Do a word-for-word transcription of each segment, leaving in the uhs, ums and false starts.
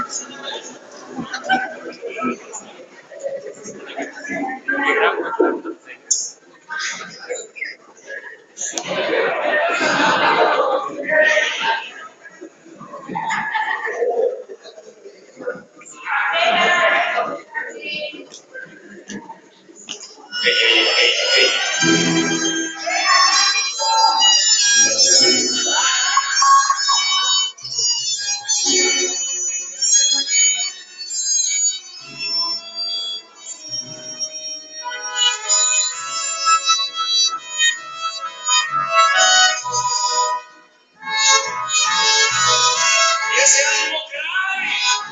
Y ese ánimo que hay.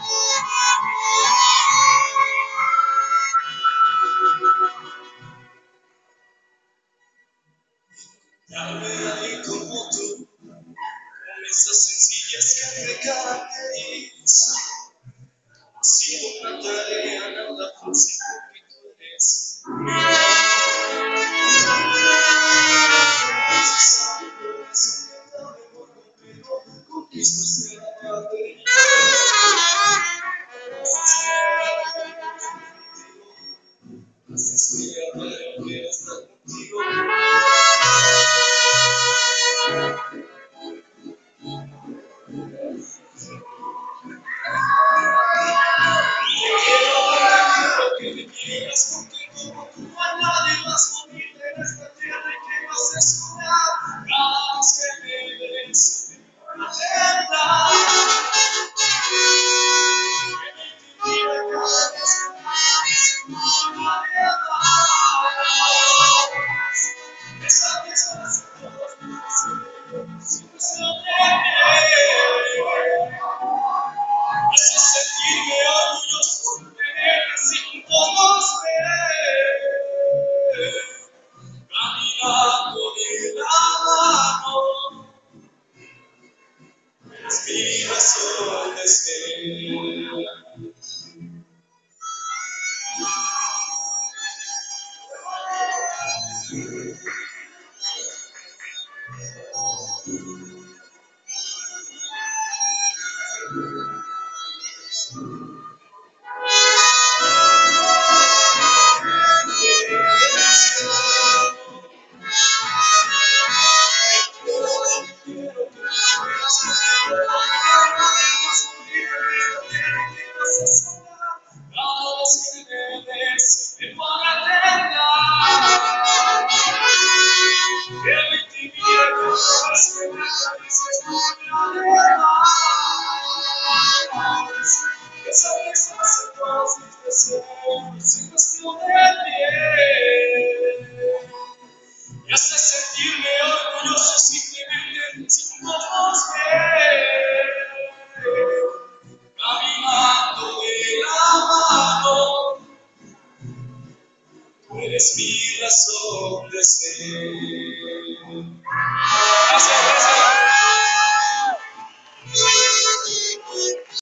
Dame alguien como tú, con esas sencillas que me caracterizan. Ha sido una tarea nada fácil porque tú eres. Conquistas de la parte. Haces que ya me quiero estar contigo. Que me quieras porque como tú a nadie más bonita en esta tierra y que vas a soñar cada vez que me ves la verdad que me intimida cada vez que me dices una variedad esa pieza de todos mis deseos sin cuestión de piel hace sentirme orgulloso de tener sin todos ver, caminando de la mano, es mi razón de ser. Sin cuestión de piel, me hace sentirme orgulloso simplemente sin ojos ver, caminando de la mano, tú eres mi razón de ser. Gracias, gracias.